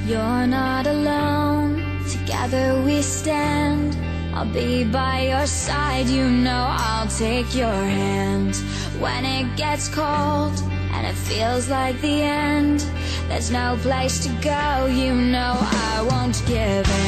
You're not alone, together we stand. I'll be by your side, you know I'll take your hand. When it gets cold and it feels like the end, there's no place to go, you know I won't give in.